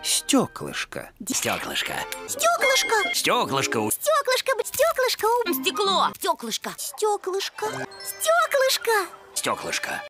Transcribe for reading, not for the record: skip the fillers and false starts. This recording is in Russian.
Стеклышко. Стеклышко. Стеклышко. Стеклышко. Стеклышко. Стеклышко. Стекло. Стеклышко. Стеклышко. Стеклышко. Стеклышко.